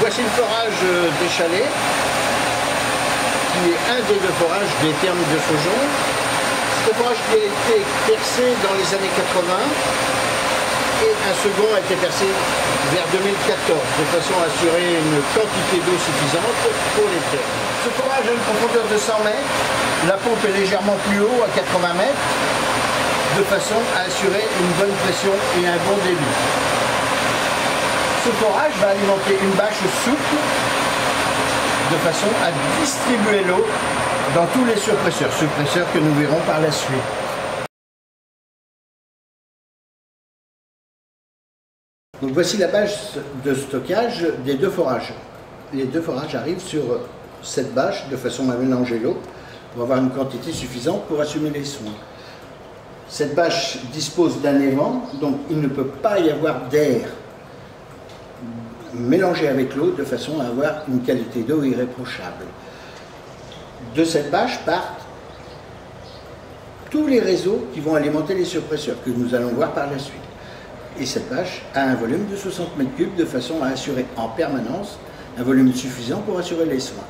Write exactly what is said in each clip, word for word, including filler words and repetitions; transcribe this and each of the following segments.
voici le forage des chalets, qui est un des deux forages des thermes de Saujon. C'est un forage qui a été percé dans les années quatre-vingts et un second a été percé vers deux mille quatorze, de façon à assurer une quantité d'eau suffisante pour les terres. Ce forage a une profondeur de cent mètres, la pompe est légèrement plus haut, à quatre-vingts mètres, de façon à assurer une bonne pression et un bon débit. Ce forage va alimenter une bâche souple de façon à distribuer l'eau dans tous les surpresseurs, surpresseurs que nous verrons par la suite. Donc voici la bâche de stockage des deux forages. Les deux forages arrivent sur cette bâche de façon à mélanger l'eau pour avoir une quantité suffisante pour assumer les soins. Cette bâche dispose d'un évent, donc il ne peut pas y avoir d'air mélangé avec l'eau de façon à avoir une qualité d'eau irréprochable. De cette bâche partent tous les réseaux qui vont alimenter les surpresseurs, que nous allons voir par la suite. Et cette bâche a un volume de soixante mètres cubes de façon à assurer en permanence un volume suffisant pour assurer les soins.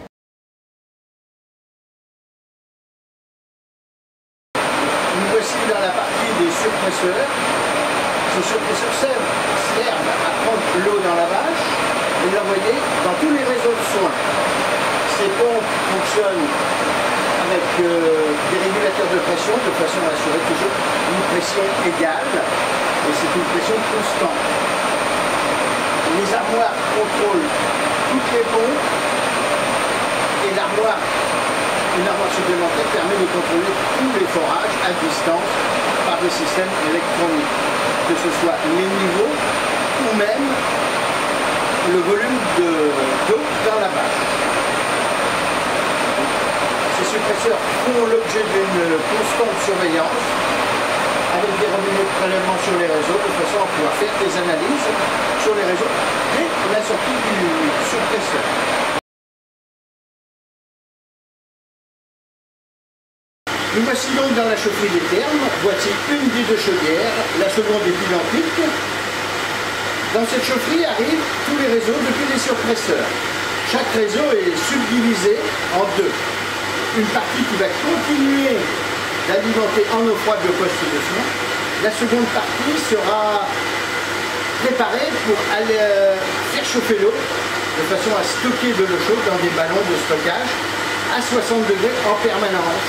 Nous voici dans la partie des surpresseurs. Ces surpresseurs servent, servent à prendre l'eau dans la bâche et l'envoyer dans tous les réseaux de soins. Ces pompes fonctionnent avec euh, des régulateurs de pression de façon à assurer toujours une pression égale et c'est une pression constante. Les armoires contrôlent toutes les pompes et l'armoire, une armoire supplémentaire permet de contrôler tous les forages à distance par des systèmes électroniques, que ce soit les niveaux ou même le volume d'eau dans la bâche. Ces suppresseurs font l'objet d'une constante surveillance avec des robinets de prélèvement sur les réseaux de façon à pouvoir faire des analyses sur les réseaux dès la sortie du suppresseur. Nous voici donc dans la chaufferie des thermes. Voici une des deux chaudières, la seconde est identique. Dans cette chaufferie arrivent tous les réseaux depuis les surpresseurs. Chaque réseau est subdivisé en deux. Une partie qui va continuer d'alimenter en eau froide le poste de soin. La seconde partie sera préparée pour aller faire chauffer l'eau de façon à stocker de l'eau chaude dans des ballons de stockage à soixante degrés en permanence.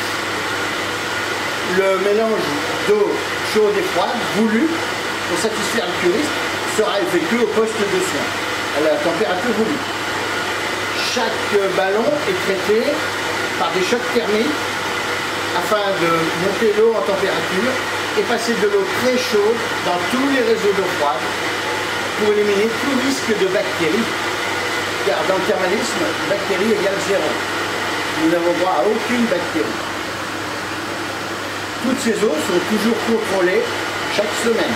Le mélange d'eau chaude et froide voulu pour satisfaire le curiste sera effectué au poste de soin à la température voulue. Chaque ballon est traité par des chocs thermiques afin de monter l'eau en température et passer de l'eau très chaude dans tous les réseaux d'eau froide pour éliminer tout risque de bactéries, car dans le thermalisme, bactéries égale zéro. Nous n'avons droit à aucune bactérie. Toutes ces eaux sont toujours contrôlées chaque semaine.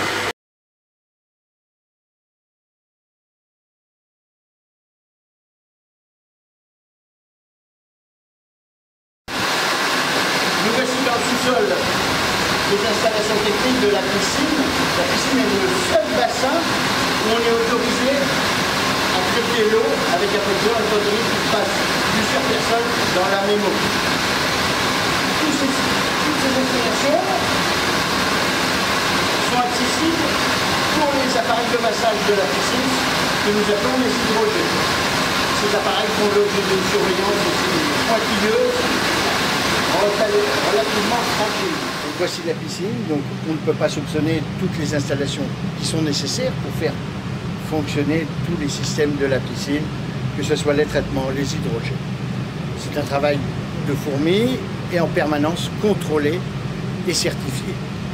Nous voici dans le sous-sol des installations techniques de la piscine. La piscine est le seul bassin où on est autorisé à traiter l'eau avec un produit étant donné qu'il passe plusieurs personnes dans la même eau. Toutes ces, toutes ces installations sont accessibles pour les appareils de massage de la piscine que nous appelons les hydrogènes. Ces appareils font l'objet d'une surveillance aussi pointilleuse, relativement fragile. Donc voici la piscine, donc on ne peut pas soupçonner toutes les installations qui sont nécessaires pour faire fonctionner tous les systèmes de la piscine, que ce soit les traitements, les hydrogènes. C'est un travail de fourmi et en permanence contrôlé et certifié.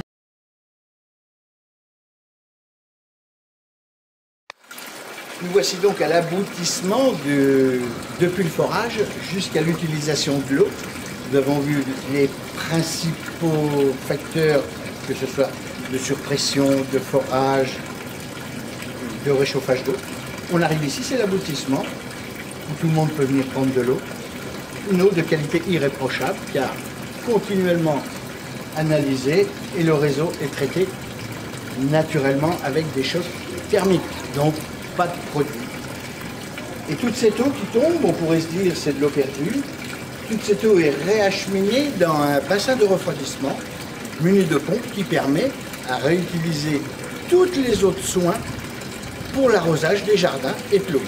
Nous voici donc à l'aboutissement de, depuis le forage jusqu'à l'utilisation de l'eau. Nous avons vu les principaux facteurs, que ce soit de surpression, de forage, de réchauffage d'eau. On arrive ici, c'est l'aboutissement, où tout le monde peut venir prendre de l'eau. Une eau de qualité irréprochable, car continuellement analysée, et le réseau est traité naturellement avec des chocs thermiques, donc pas de produits. Et toute cette eau qui tombe, on pourrait se dire c'est de l'eau perdue. Toute cette eau est réacheminée dans un bassin de refroidissement muni de pompe qui permet à réutiliser toutes les eaux de soins pour l'arrosage des jardins et pelouses.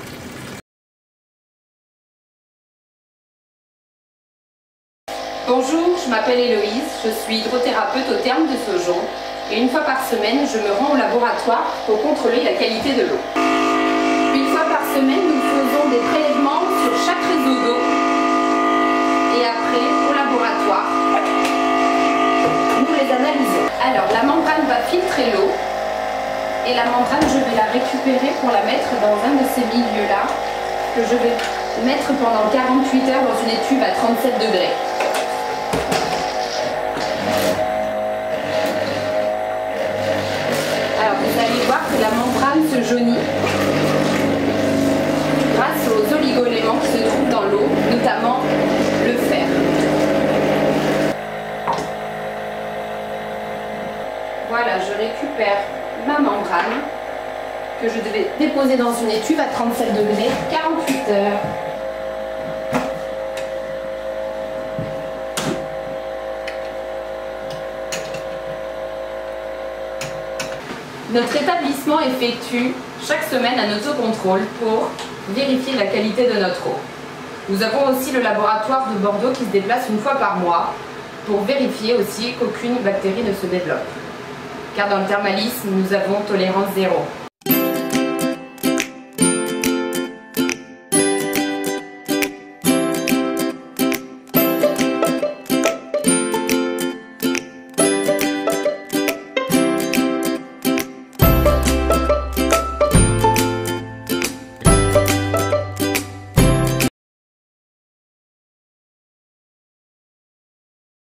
Bonjour, je m'appelle Héloïse, je suis hydrothérapeute au terme de Saujon et une fois par semaine, je me rends au laboratoire pour contrôler la qualité de l'eau. Une fois par semaine, nous faisons des prélèvements sur chaque réseau d'eau et après, au laboratoire, nous les analysons. Alors, la membrane va filtrer l'eau et la membrane, je vais la récupérer pour la mettre dans un de ces milieux-là que je vais mettre pendant quarante-huit heures dans une étuve à trente-sept degrés. Alors vous allez voir que la membrane se jaunit grâce aux oligo-éléments qui se trouvent dans l'eau, notamment le fer. Voilà, je récupère ma membrane que je devais déposer dans une étuve à trente-sept degrés, quarante-huit heures. Notre établissement effectue chaque semaine un autocontrôle pour vérifier la qualité de notre eau. Nous avons aussi le laboratoire de Bordeaux qui se déplace une fois par mois pour vérifier aussi qu'aucune bactérie ne se développe. Car dans le thermalisme, nous avons tolérance zéro.